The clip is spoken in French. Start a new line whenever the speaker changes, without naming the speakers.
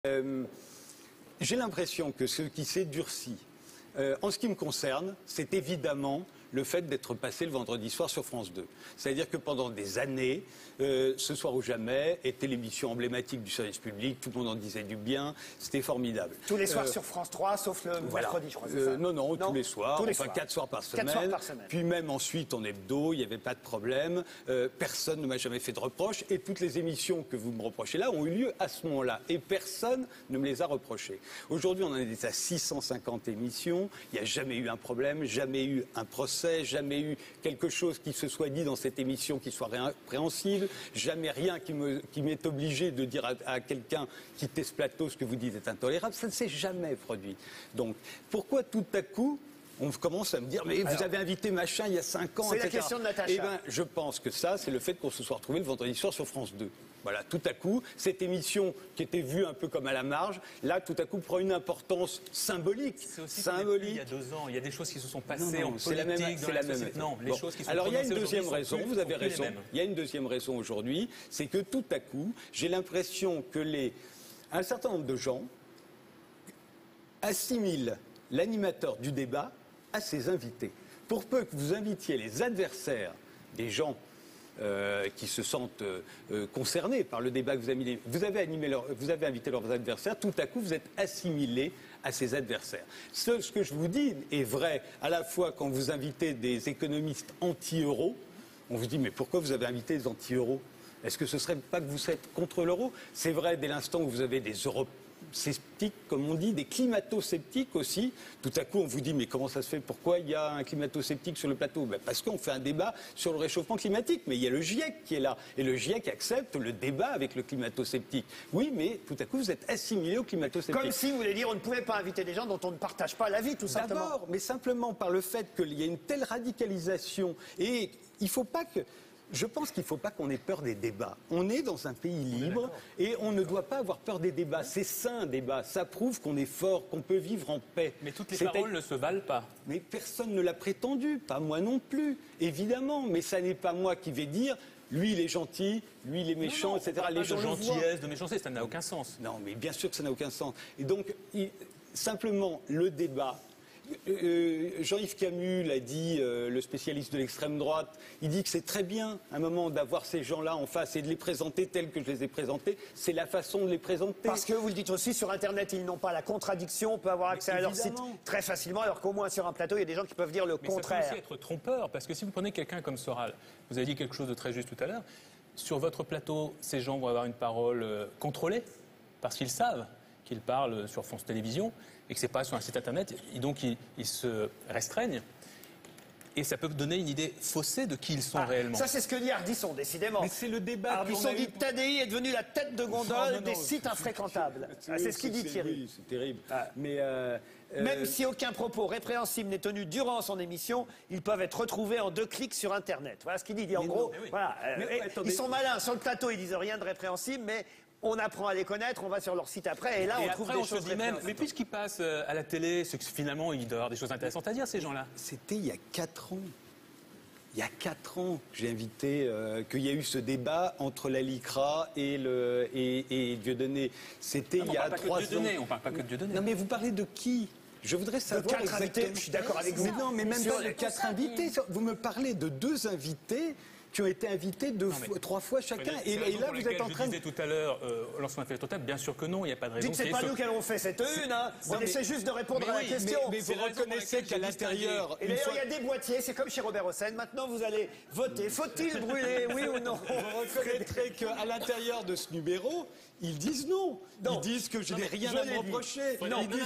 J'ai l'impression que ce qui s'est durci, en ce qui me concerne, c'est évidemment le fait d'être passé le vendredi soir sur France 2. C'est-à-dire que pendant des années, Ce soir ou jamais était l'émission emblématique du service public, tout le monde en disait du bien, c'était formidable.
Tous les soirs sur France 3, sauf le mercredi, je crois, c'est ça?
Non, tous les soirs,
tous les
enfin
soirs.
4 soirs par semaine.
4 soirs par semaine.
Puis même ensuite en hebdo, il n'y avait pas de problème, personne ne m'a jamais fait de reproches, et toutes les émissions que vous me reprochez là ont eu lieu à ce moment-là, et personne ne me les a reprochées. Aujourd'hui, on en est à 650 émissions, il n'y a jamais eu un problème, jamais eu un procès, jamais eu quelque chose qui se soit dit dans cette émission qui soit répréhensible, jamais rien qui m'est obligé de dire à quelqu'un quittez ce plateau, ce que vous dites est intolérable, ça ne s'est jamais produit. Donc, pourquoi tout à coup on commence à me dire, mais vous avez invité machin il y a 5 ans,
c'est
etc.
la question de Natacha.
Eh bien, je pense que ça, c'est le fait qu'on se soit retrouvé le vendredi soir sur France 2. Voilà, tout à coup, cette émission qui était vue un peu comme à la marge, là, tout à coup, prend une importance symbolique.
C'est aussi symbolique. Il y a 2 ans, il y a des choses qui se sont passées en politique,
c'est la même.
Non, les choses qui sont
alors, il y a une
prononcées
deuxième raison, vous avez raison. Il y a une deuxième raison aujourd'hui, c'est que tout à coup, j'ai l'impression que un certain nombre de gens assimilent l'animateur du débat à ses invités. Pour peu que vous invitiez les adversaires des gens qui se sentent concernés par le débat que vous avez vous avez invité leurs adversaires, tout à coup vous êtes assimilés à ces adversaires. Ce que je vous dis est vrai à la fois quand vous invitez des économistes anti-euro, on vous dit mais pourquoi vous avez invité des anti-euros? Est-ce que ce ne serait pas que vous êtes contre l'euro? C'est vrai dès l'instant où vous avez des sceptiques, comme on dit, des climato-sceptiques aussi. Tout à coup, on vous dit, mais comment ça se fait? Pourquoi il y a un climato-sceptique sur le plateau? Parce qu'on fait un débat sur le réchauffement climatique. Mais il y a le GIEC qui est là. Et le GIEC accepte le débat avec le climato-sceptique. Oui, mais tout à coup, vous êtes assimilé au climato-sceptique.
Comme si vous voulez dire, on ne pouvait pas inviter des gens dont on ne partage pas l'avis, tout simplement.
D'abord, mais simplement par le fait qu'il y a une telle radicalisation. Et il ne faut pas que... Je pense qu'il ne faut pas qu'on ait peur des débats. On est dans un pays libre et on ne doit pas avoir peur des débats. C'est ça un débat. Ça prouve qu'on est fort, qu'on peut vivre en paix.
Mais toutes les paroles ne se valent pas.
Mais personne ne l'a prétendu, pas moi non plus, évidemment. Mais ça n'est pas moi qui vais dire lui il est gentil, lui il est méchant, etc.
Les gens de gentillesse, de méchanceté, ça n'a aucun sens.
Non, mais bien sûr que ça n'a aucun sens. Et donc, simplement, le débat... Jean-Yves Camus l'a dit, le spécialiste de l'extrême droite, il dit que c'est très bien à un moment d'avoir ces gens-là en face et de les présenter tels que je les ai présentés, c'est la façon de les présenter.
Parce que vous le dites aussi, sur Internet, ils n'ont pas la contradiction, on peut avoir accès à leur site très facilement, alors qu'au moins sur un plateau, il y a des gens qui peuvent dire le contraire.
Mais ça peut aussi être trompeur, parce que si vous prenez quelqu'un comme Soral, vous avez dit quelque chose de très juste tout à l'heure, sur votre plateau, ces gens vont avoir une parole contrôlée, parce qu'ils savent qu'ils parlent sur France Télévisions et que c'est pas sur un site internet, et donc ils se restreignent. Et ça peut donner une idée faussée de qui ils sont réellement.
Ça, c'est ce que dit Ardisson, décidément.
Mais c'est le débat.
Ardisson dit Tadei est devenu la tête de gondole des sites infréquentables. C'est ce qu'il dit, Thierry.
Oui, c'est terrible. Mais
même si aucun propos répréhensible n'est tenu durant son émission, ils peuvent être retrouvés en 2 clics sur Internet. Voilà ce qu'il dit. Il dit en gros, voilà, ils sont malins. Sur le plateau, ils disent rien de répréhensible, mais on apprend à les connaître, on va sur leur site après, et là, on trouve des choses répréhensibles.
Mais puisqu'ils passent à la télé, c'est que finalement, ils doivent avoir des choses intéressantes à dire, ces gens-là.
C'était il y a 4 ans. Il y a 4 ans que j'ai invité, qu'il y a eu ce débat entre la LICRA et Dieudonné. C'était il y a 3 ans.
On parle pas que de Dieudonné.
Non, mais vous parlez de qui? Je voudrais savoir.
De 4 invités, je suis d'accord avec vous.
Mais non, mais même pas de 4 invités. Vous me parlez de 2 invités qui ont été invités 3 fois chacun. Et là, vous êtes en train de...
Je disais tout à l'heure, lorsqu'on a fait le total, bien sûr que non, il n'y a pas de raison.
Dites, c'est pas nous qui avons fait cette une, hein. On essaie juste de répondre à la question.
Mais vous reconnaissez qu'à l'intérieur...
Et d'ailleurs, il y a des boîtiers, c'est comme chez Robert Hossein. Maintenant, vous allez voter. Faut-il brûler, oui ou non?
Vous reconnaîtrez qu'à l'intérieur de ce numéro, ils disent non. Ils disent que je n'ai rien à me reprocher.